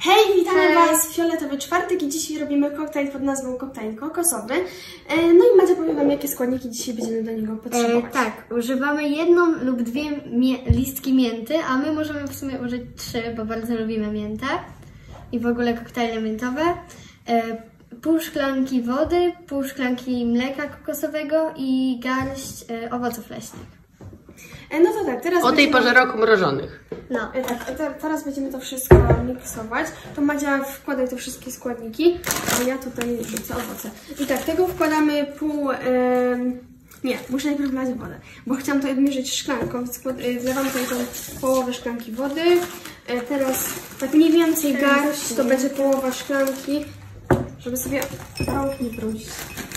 Hej, witamy Was w Fioletowy Czwartek i dzisiaj robimy koktajl pod nazwą koktajl kokosowy. No i Madzia powie Wam, jakie składniki dzisiaj będziemy do niego potrzebować. Tak, używamy jedną lub dwie listki mięty, a my możemy w sumie użyć 3, bo bardzo lubimy miętę i w ogóle koktajle miętowe. Pół szklanki wody, pół szklanki mleka kokosowego i garść owoców leśnych. No to tak, teraz o tej porze roku mrożonych. No. Tak, teraz będziemy to wszystko miksować. To Madzia wkładaj te wszystkie składniki, a ja tutaj rzucę owoce. I tak, tego wkładamy pół... Nie, muszę najpierw wlać wodę, bo chciałam to odmierzyć szklanką, więc wlewam tutaj tą połowę szklanki wody. Teraz tak mniej więcej garść, to będzie połowa szklanki, żeby sobie rąk nie brudzić.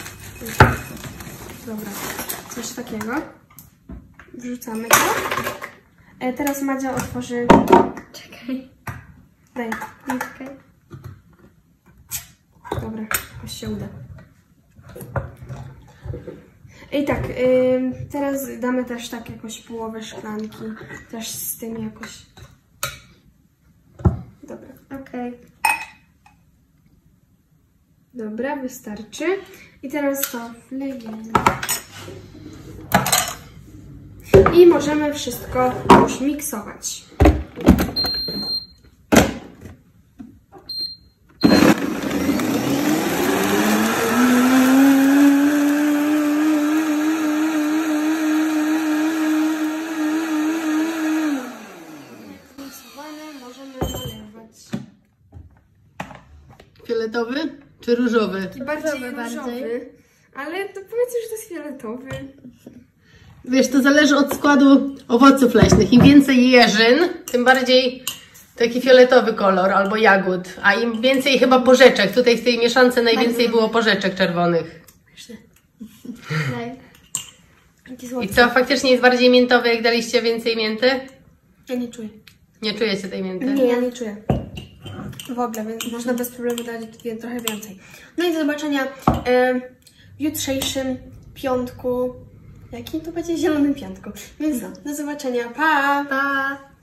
Dobra, coś takiego. Wrzucamy to. Teraz Madzia otworzy... Czekaj. Daj. Czekaj. Dobra, jakoś się uda. I tak, teraz damy też tak jakoś połowę szklanki. Też z tym jakoś... Dobra. Okej. Dobra, wystarczy. I teraz to wlejemy. I możemy wszystko już miksować. Możemy nalewać. Fioletowy czy różowy? Bardziej bardziej. różowy. Ale to powiedzmy, że to jest fioletowy. Wiesz, to zależy od składu owoców leśnych. Im więcej jeżyn, tym bardziej taki fioletowy kolor albo jagód. A im więcej chyba porzeczek. Tutaj w tej mieszance najwięcej było porzeczek czerwonych. I co, faktycznie jest bardziej miętowy, jak daliście więcej mięty? Ja nie czuję. Nie czujecie tej mięty? Nie, ja nie czuję. W ogóle, więc można bez problemu dać trochę więcej. No i do zobaczenia w jutrzejszym piątku. Jakim to będzie? Zielonym piątku. Więc do zobaczenia. Pa! Pa!